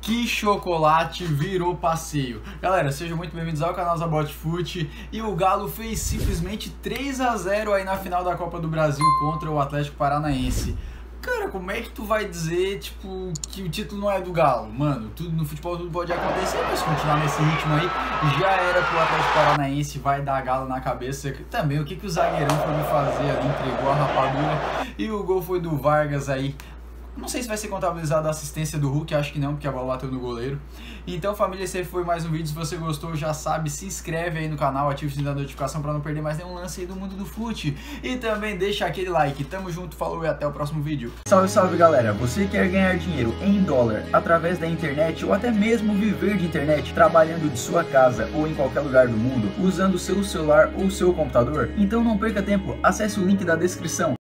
Que chocolate virou passeio. Galera, sejam muito bem-vindos ao canal Zabotfoot. E o Galo fez simplesmente 3-0 aí na final da Copa do Brasil contra o Atlético Paranaense. Cara, como é que tu vai dizer, tipo, que o título não é do Galo? Mano, tudo no futebol tudo pode acontecer, mas se continuar nesse ritmo aí, já era pro Atlético Paranaense, vai dar Galo na cabeça. Também, o que o zagueirão foi me fazer ali, entregou a rapadura. E o gol foi do Vargas aí. Não sei se vai ser contabilizado a assistência do Hulk, acho que não, porque a bola bateu no goleiro. Então, família, esse foi mais um vídeo. Se você gostou, já sabe, se inscreve aí no canal, ativa o sininho da notificação para não perder mais nenhum lance aí do mundo do fute. E também deixa aquele like. Tamo junto, falou e até o próximo vídeo. Salve, salve, galera. Você quer ganhar dinheiro em dólar através da internet ou até mesmo viver de internet trabalhando de sua casa ou em qualquer lugar do mundo usando o seu celular ou seu computador? Então não perca tempo, acesse o link da descrição.